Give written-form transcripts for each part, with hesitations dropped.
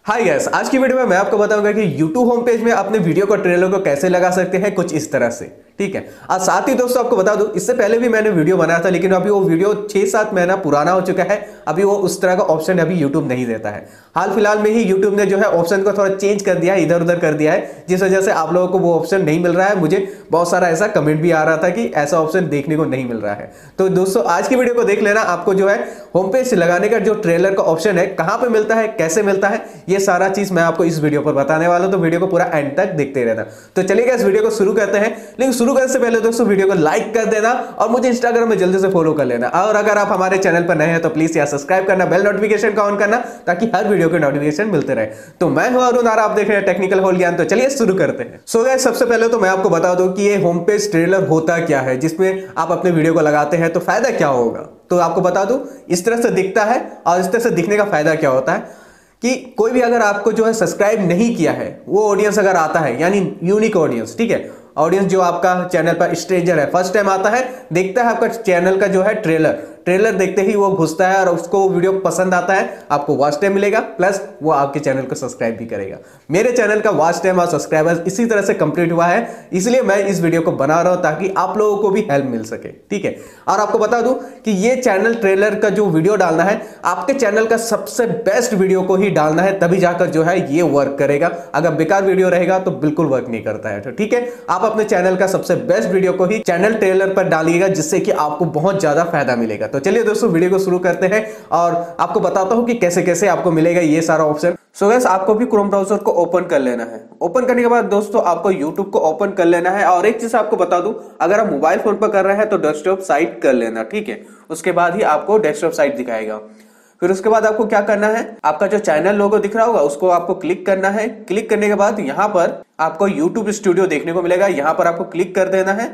Hi guys, आज की video में मैं आपको बताऊंगा कि YouTube होम पेज में अपने वीडियो को ट्रेलर को कैसे लगा सकते हैं कुछ इस तरह से। ठीक है। और साथ ही दोस्तों आपको बता दूं, इससे पहले भी मैंने वीडियो बनाया था, लेकिन अभी वो वीडियो 6-7 महीना पुराना हो चुका है। अभी वो उस तरह का ऑप्शन अभी YouTube नहीं देता है। हाल फिलहाल में ही YouTube ने जो है ऑप्शन को थोड़ा चेंज कर दिया है, इधर उधर कर दिया है, जिस वजह से आप लोगों को वो ऑप्शन नहीं मिल रहा है। मुझे बहुत सारा ऐसा कमेंट भी आ रहा था कि ऐसा ऑप्शन देखने को नहीं मिल रहा है। तो दोस्तों आज की वीडियो को देख लेना, आपको जो है होम पेज से लगाने का जो ट्रेलर का ऑप्शन है कहां पे मिलता है, कैसे मिलता है, ये सारा चीज मैं आपको इस वीडियो पर बताने वाला हूं। तो वीडियो को पूरा एंड तक देखते रहना। तो चलिए इस वीडियो को शुरू करते हैं, लेकिन शुरू करने से पहले दोस्तों वीडियो को लाइक कर देना और मुझे इंस्टाग्राम में जल्दी से फॉलो कर लेना। और अगर आप हमारे चैनल पर नए हैं तो प्लीज यार सब्सक्राइब करना, बेल नोटिफिकेशन का ऑन करना, ताकि हर वीडियो के नोटिफिकेशन मिलते रहे। तो मैं हूं अरुण और आप देख रहे हैं टेक्निकल होल ज्ञान। तो चलिए शुरू करते हैं। सो गाइस, सबसे पहले तो मैं आपको बता दूं कि ये होम पेज ट्रेलर होता क्या है, जिसमें आप अपने वीडियो को लगाते हैं तो फायदा क्या होगा। तो आपको बता दूं, इस तरह से दिखता है और इस तरह से दिखने का फायदा क्या होता है कि कोई भी अगर आपको जो है सब्सक्राइब नहीं किया है, वो ऑडियंस अगर आता है, यानी यूनिक ऑडियंस, ठीक है, ऑडियंस जो आपका चैनल पर स्ट्रेंजर है, फर्स्ट टाइम आता है, देखता है आपका चैनल का जो है ट्रेलर देखते ही वो घुसता है और उसको वो वीडियो पसंद आता है, आपको वॉच टाइम मिलेगा, प्लस वो आपके चैनल को सब्सक्राइब भी करेगा। मेरे चैनल का वॉच टाइम और सब्सक्राइबर्स इसी तरह से कंप्लीट हुआ है, इसलिए मैं इस वीडियो को बना रहा हूं ताकि आप लोगों को भी हेल्प मिल सके। ठीक है। और आपको बता दूं कि ये चैनल ट्रेलर का जो वीडियो डालना है, आपके चैनल का सबसे बेस्ट वीडियो को ही डालना है, तभी जाकर जो है ये वर्क करेगा। अगर बेकार वीडियो रहेगा तो बिल्कुल वर्क नहीं करता है। तो ठीक है, आप अपने चैनल का सबसे बेस्ट वीडियो को ही चैनल ट्रेलर पर डालिएगा, जिससे कि आपको बहुत ज्यादा फायदा मिलेगा। तो चलिए दोस्तों वीडियो को शुरू करते हैं और आपको बताता हूं कि कैसे कैसे आपको मिलेगा ये सारा ऑप्शन। सो गाइस, आपको भी क्रोम ब्राउजर को ओपन कर लेना है। ओपन करने के बाद दोस्तों आपको YouTube को ओपन कर लेना है। और एक चीज आपको बता दूं, अगर आप मोबाइल फोन पर कर रहे हैं तो डेस्कटॉप साइट कर लेना। ठीक है, उसके बाद ही आपको डेस्कटॉप साइट दिखाएगा। फिर उसके बाद आपको क्या करना है, आपका जो चैनल लोगो दिख रहा होगा उसको आपको क्लिक करना है। क्लिक करने के बाद यहां पर आपको YouTube स्टूडियो देखने को मिलेगा, यहां पर आपको क्लिक कर देना है।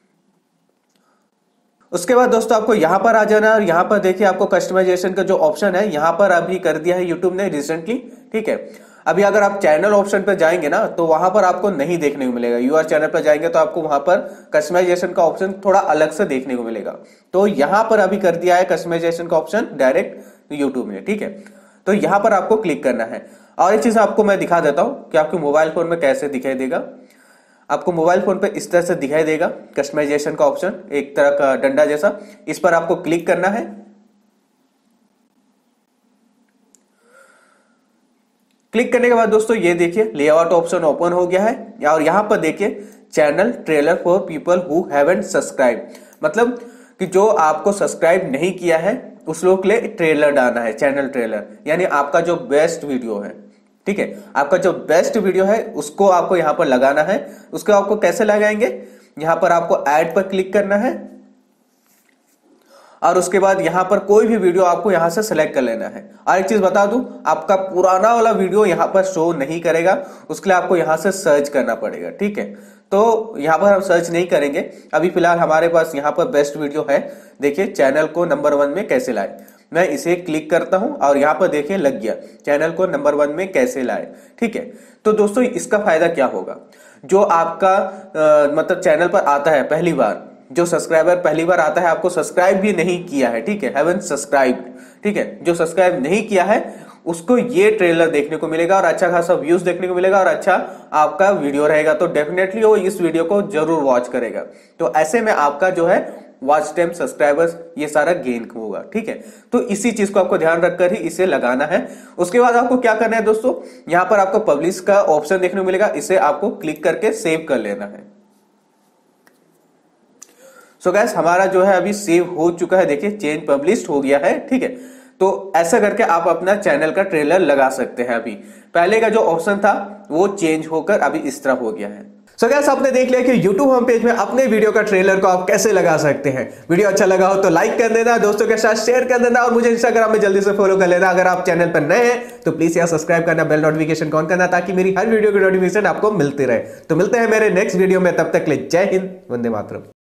उसके बाद दोस्तों आपको यहां पर आ जाना है और यहां पर देखिए आपको कस्टमाइजेशन का जो ऑप्शन है यहां पर अभी कर दिया है YouTube ने रिसेंटली। ठीक है, अभी अगर आप चैनल ऑप्शन पर जाएंगे ना तो वहां पर आपको नहीं देखने को मिलेगा। यूआर चैनल पर जाएंगे तो आपको वहां पर कस्टमाइजेशन का ऑप्शन थोड़ा अलग से देखने को मिलेगा। तो यहां पर अभी कर दिया है कस्टमाइजेशन का ऑप्शन डायरेक्ट YouTube ने। ठीक है, तो यहां पर आपको क्लिक करना है। और एक चीज आपको मैं दिखा देता हूं कि आपके मोबाइल फोन में कैसे दिखाई देगा। आपको मोबाइल फोन पे इस तरह से दिखाई देगा कस्टमाइजेशन का ऑप्शन, एक तरह का डंडा जैसा, इस पर आपको क्लिक करना है। क्लिक करने के बाद दोस्तों ये देखिए लेआउट ऑप्शन ओपन हो गया है और यहां पर देखिए channel trailer for people who haven't subscribe, मतलब कि जो आपको सब्सक्राइब नहीं किया है उस लोग के लिए ट्रेलर डालना है, चैनल ट्रेलर, यानी आपका जो बेस्ट वीडियो है। ठीक है, आपका जो बेस्ट वीडियो है उसको आपको यहां पर लगाना है। उसको आपको कैसे लगाएंगे, यहां पर आपको ऐड पर क्लिक करना है और उसके बाद यहां पर कोई भी वीडियो आपको यहां से सिलेक्ट कर लेना है। और एक चीज बता दूं, आपका पुराना वाला वीडियो यहां पर शो नहीं करेगा, उसके लिए आपको यहां से सर्च करना पड़ेगा। ठीक है, तो यहां पर हम सर्च नहीं करेंगे, अभी फिलहाल हमारे पास यहां पर बेस्ट वीडियो है। देखिए चैनल को नंबर 1 में कैसे लाए, मैं इसे क्लिक करता हूं और यहां पर देखिए लग गया, चैनल को नंबर 1 में कैसे लाए। ठीक है, तो दोस्तों इसका फायदा क्या होगा, जो आपका मतलब चैनल पर आता है पहली बार, जो सब्सक्राइबर पहली बार आता है, आपको सब्सक्राइब भी नहीं किया है, ठीक है, हैवंट सब्सक्राइब्ड, ठीक है, जो सब्सक्राइब नहीं किया है उसको ये ट्रेलर देखने को मिलेगा और अच्छा खासा व्यूज देखने को मिलेगा और अच्छा आपका वीडियो रहेगा। तो डेफिनेटली वो इस वीडियो को जरूर वॉच करेगा। तो ऐसे में आपका जो है वॉच टाइम, सब्सक्राइबर्स, ये सारा गेन होगा। ठीक है, तो इसी चीज को आपको ध्यान रखकर ही इसे लगाना है। उसके बाद आपको क्या करना है दोस्तों, यहां पर आपको पब्लिश का ऑप्शन देखने को मिलेगा, इसे आपको क्लिक करके सेव कर लेना है। सो गाइस, हमारा जो है अभी सेव हो चुका है, देखिए चेंज पब्लिश्ड हो गया है। ठीक है, तो ऐसा करके आप अपना चैनल का ट्रेलर लगा सकते हैं। अभी पहले का जो ऑप्शन था वो चेंज होकर अभी इस तरह हो गया है। सो गाइस, आपने देख लिया कि YouTube होम पेज में अपने वीडियो का ट्रेलर को आप कैसे लगा सकते हैं। वीडियो अच्छा लगा हो तो लाइक कर देना, दोस्तों के साथ शेयर कर देना और मुझे इंस्टाग्राम में जल्दी से फॉलो कर लेना। अगर आप चैनल पर नए हैं तो प्लीज यार सब्सक्राइब करना, बेल नोटिफिकेशन ऑन करना, ताकि मेरी हर वीडियो की नोटिफिकेशन आपको मिलती रहे। तो मिलते हैं मेरे नेक्स्ट वीडियो में, तब तक के लिए जय हिंद, वंदे मातरम।